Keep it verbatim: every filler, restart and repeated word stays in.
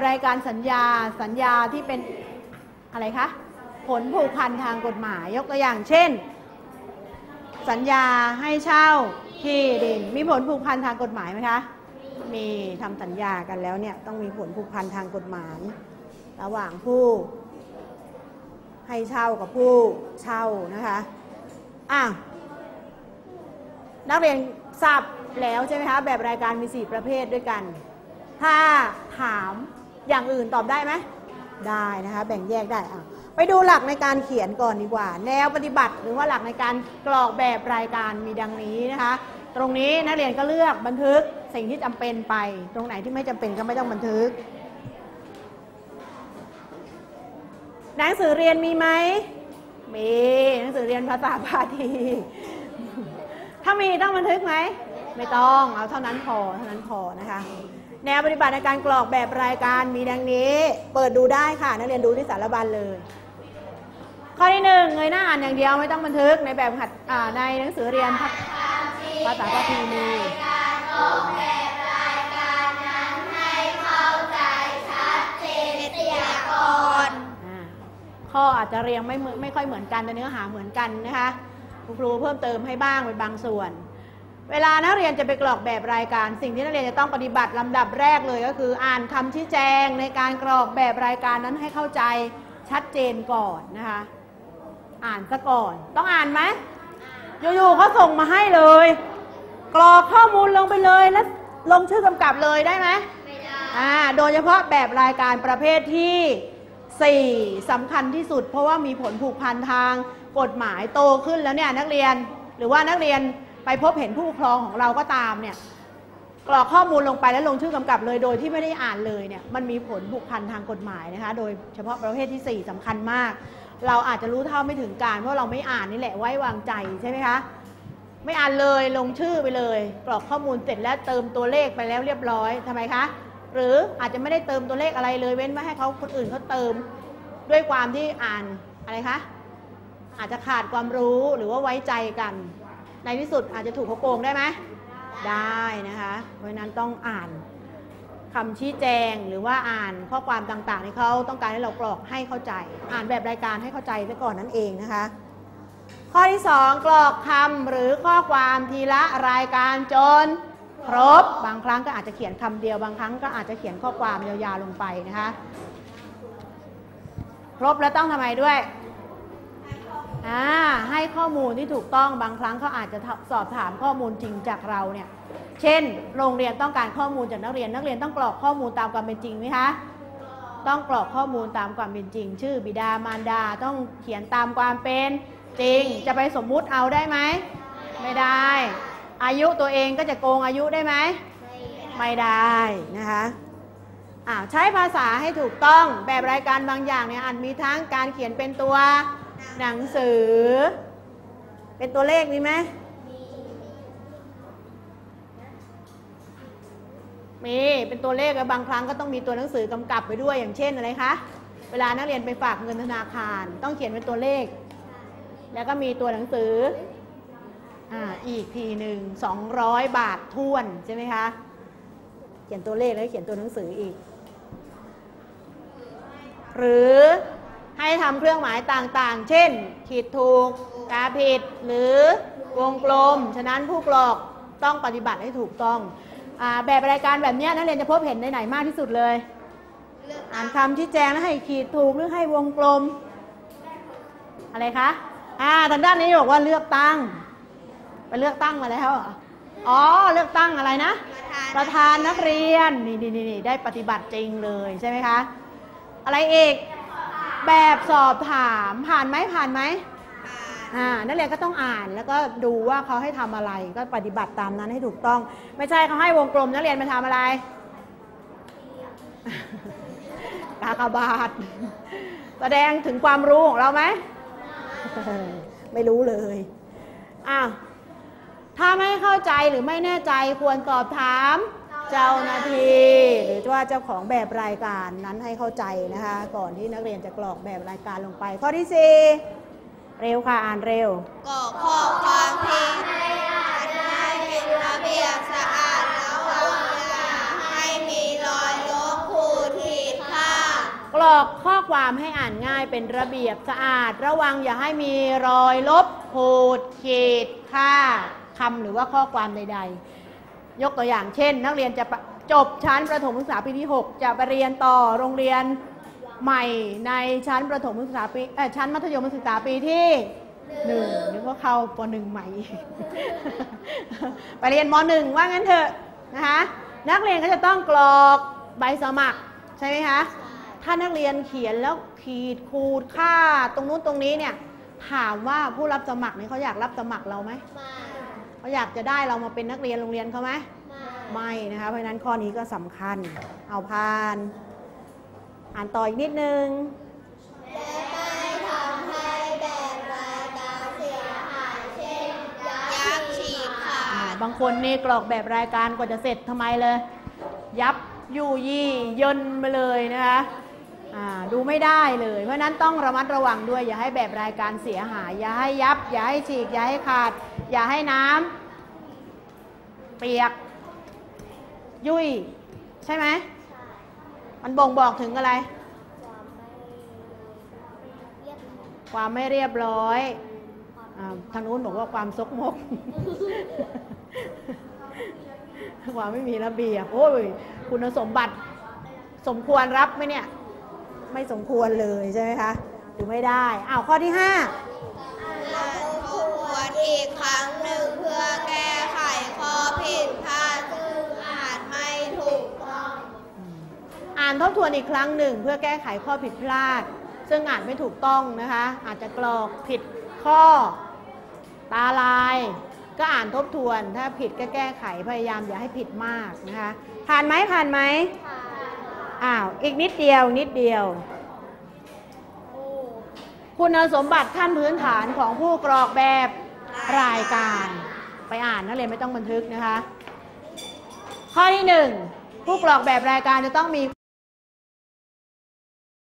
รายการสัญญาสัญญาที่เป็นอะไรคะผลผูกพันทางกฎหมายยกตัวอย่างเช่นสัญญาให้เช่าที่ดินมีผลผูกพันทางกฎหมายไหมคะมีทำสัญญากันแล้วเนี่ยต้องมีผลผูกพันทางกฎหมายระหว่างผู้ให้เช่ากับผู้เช่านะคะอ่ะนักเรียนทราบแล้วใช่ไหมคะแบบรายการมีสี่ประเภทด้วยกันถ้าถามอย่างอื่นตอบได้ไหมได้นะคะแบ่งแยกได้อ่ะไปดูหลักในการเขียนก่อนดีกว่าแนวปฏิบัติหรือว่าหลักในการกรอกแบบรายการมีดังนี้นะคะตรงนี้นักเรียนก็เลือกบันทึกสิ่งที่จำเป็นไปตรงไหนที่ไม่จำเป็นก็ไม่ต้องบันทึกหนังสือเรียนมีไหมมีหนังสือเรียนภาษาบาลีถ้ามีต้องบันทึกไหมไม่ต้องเอาเท่านั้นพอเท่านั้นพอนะคะแนวปฏิบัติในการกรอกแบบรายการมีดังนี้เปิดดูได้ค่ะนักเรียนดูที่สารบัญเลยข้อที่หนึ่งเงยหน้าอ่านอย่างเดียวไม่ต้องบันทึกในแบบหัดในหนังสือเรียนภาษาบาลีมีข้ออาจจะเรียงไม่ไม่ค่อยเหมือนกันแต่เนื้อหาเหมือนกันนะคะคุณครูเพิ่มเติมให้บ้างเป็นบางส่วนเวลานักเรียนจะไปกรอกแบบรายการสิ่งที่นักเรียนจะต้องปฏิบัติลำดับแรกเลยก็คืออ่านคำชี้แจงในการกรอกแบบรายการนั้นให้เข้าใจชัดเจนก่อนนะคะอ่านซะก่อนต้องอ่านไหมอยู่ๆเขาส่งมาให้เลยกรอกข้อมูลลงไปเลยแล้วลงชื่อกำกับเลยได้ไหมไม่ได้อ่าโดยเฉพาะแบบรายการประเภทที่สี่สำคัญที่สุดเพราะว่ามีผลผูกพันทางกฎหมายโตขึ้นแล้วเนี่ยนักเรียนหรือว่านักเรียนไปพบเห็นผู้ปกครองของเราก็ตามเนี่ยกรอกข้อมูลลงไปแล้วลงชื่อกำกับเลยโดยที่ไม่ได้อ่านเลยเนี่ยมันมีผลผูกพันทางกฎหมายนะคะโดยเฉพาะประเภทที่สี่สำคัญมากเราอาจจะรู้เท่าไม่ถึงการเพราะเราไม่อ่านนี่แหละไว้วางใจใช่ไหมคะไม่อ่านเลยลงชื่อไปเลยกรอกข้อมูลเสร็จแล้วเติมตัวเลขไปแล้วเรียบร้อยทำไมคะหรืออาจจะไม่ได้เติมตัวเลขอะไรเลยเว้นไว้ให้เขาคนอื่นเขาเติมด้วยความที่อ่านอะไรคะอาจจะขาดความรู้หรือว่าไว้ใจกันในที่สุดอาจจะถูกเขาโกงได้ไหมได้นะคะเพราะฉะนั้นต้องอ่านคำชี้แจงหรือว่าอ่านข้อความต่างๆที่เขาต้องการให้เรากรอกให้เข้าใจอ่านแบบรายการให้เข้าใจซะก่อนนั่นเองนะคะข้อที่สองกรอกคำหรือข้อความทีละรายการจนครบบางครั้งก็อาจจะเขียนคำเดียวบางครั้งก็อาจจะเขียนข้อความยาวๆลงไปนะคะครบแล้วต้องทำไมด้วยอ่าให้ข้อมูลที่ถูกต้องบางครั้งเขาอาจจะสอบถามข้อมูลจริงจากเราเนี่ยเช่นโรงเรียนต้องการข้อมูลจากนักเรียนนักเรียนต้องกรอกข้อมูลตามความเป็นจริงไหมคะต้องกรอกข้อมูลตามความเป็นจริงชื่อบิดามารดาต้องเขียนตามความเป็นจริงจะไปสมมุติเอาได้ไหมไม่ได้อายุตัวเองก็จะโกงอายุได้ไหมไม่ได้นะคะอ่าใช้ภาษาให้ถูกต้องแบบรายการบางอย่างเนี่ยอาจมีทั้งการเขียนเป็นตัวหนังสือเป็นตัวเลขมีไหมมีเป็นตัวเลขบางครั้งก็ต้องมีตัวหนังสือกำกับไปด้วยอย่างเช่นอะไรคะเวลานักเรียนไปฝากเงินธนาคารต้องเขียนเป็นตัวเลขแล้วก็มีตัวหนังสืออ่าอีกทีหนึ่งสองร้อยบาทท้วนใช่ไหมคะเขียนตัวเลขแล้วเขียนตัวหนังสืออีกหรือให้ทำเครื่องหมายต่างๆเช่นขีดถูกกาผิดหรือวงกลมฉะนั้นผู้กรอกต้องปฏิบัติให้ถูกต้องอ่าแบบรายการแบบนี้นักเรียนจะพบเห็นในไหนมากที่สุดเลยอ่านคำชี้แจงแล้วให้ขีดถูกหรือให้วงกลมอะไรคะอ่าทางด้านนี้บอกว่าเลือกตั้งไปเลือกตั้งมาแล้วอ๋อเลือกตั้งอะไรนะประธานนักเรียนนี่นี่นี่ได้ปฏิบัติจริงเลยใช่ไหมคะอะไรอีกแบบสอบถามผ่านไหมผ่านไหมอ่านักเรียนก็ต้องอ่านแล้วก็ดูว่าเขาให้ทำอะไรก็ปฏิบัติตามนั้นให้ถูกต้องไม่ใช่เขาให้วงกลมนักเรียนมาทำอะไรกากบาทแสดงถึงความรู้ของเราไหมไม่รู้เลยอ้าวถ้าไม่เข้าใจหรือไม่แน่ใจควรสอบถามเจ้าหน้าที่หรือว่าเจ้าของแบบรายการนั้นให้เข้าใจนะคะก่อนที่นักเรียนจะกรอกแบบรายการลงไปข้อที่สี่เร็วค่ะอ่านเร็วกรอกข้อความที่ให้อ่านให้เป็นระเบียบสะอาดระวังอย่าให้มีรอยลบขูดขีดอกข้อความให้อ่านง่ายเป็นระเบียบสะอาดระวังอย่าให้มีรอยลบขูดขีดค่าคำหรือว่าข้อความใดๆยกตัวอย่างเช่นนักเรียนจะจบชั้นประถมศึกษาปีที่หกจะไปเรียนต่อโรงเรียนใหม่ในชั้นประถมศึกษาปีเอ่อชั้นมัธยมศึกษาปีที่หนึ่งนึกว่าเข้าปหนึ่งใหม่ ไปเรียนมหนึ่งว่างั้นเถอะนะคะนักเรียนก็จะต้องกรอกใบสมัครใช่ไหมคะถ้านักเรียนเขียนแล้วขีดขูดค่าตรงนู้นตรงนี้เนี่ยถามว่าผู้รับสมัครเนี่ยเขาอยากรับสมัครเราไหมเขาอยากจะได้เรามาเป็นนักเรียนโรงเรียนเขาไหมไม่นะคะเพราะฉะนั้นข้อนี้ก็สำคัญเอาผ่านอ่านต่ออีกนิดนึงบางคนนี่กรอกแบบรายการกว่าจะเสร็จทำไมเลยยับยู่ยี่ย่นไปเลยนะคะดูไม่ได้เลยเพราะนั้นต้องระมัดระวังด้วยอย่าให้แบบรายการเสียหายอย่าให้ยับอย่าให้ฉีกอย่าให้ขาดอย่าให้น้ำเปียกยุ่ยใช่ไหมมันบ่งบอกถึงอะไรความไม่เรียบร้อยทางนู้นบอกว่าความซกมก ความไม่มีระเบียบโอ้ยคุณสมบัติสมควรรับไหมเนี่ยไม่สมควรเลยใช่ไหมคะดูไม่ได้อ้าวข้อที่ห้าอ่านทบทวนอีกครั้งหนึ่งเพื่อแก้ไขข้อผิดพลาดซึ่งอาจไม่ถูกต้องอ่านทบทวนอีกครั้งหนึ่งเพื่อแก้ไขข้อผิดพลาดซึ่งอาจไม่ถูกต้องนะคะอาจจะกรอกผิดข้อตาลายก็อ่านทบทวนถ้าผิดก็แก้ไขพยายามอย่าให้ผิดมากนะคะผ่านไหมผ่านไหมผ่านอ้าวอีกนิดเดียวนิดเดียวคุณสมบัติขั้นพื้นฐานของผู้กรอกแบบรายการไปอ่านนักเรียนไม่ต้องบันทึกนะคะข้อที่หนึ่งผู้กรอกแบบรายการจะต้องมี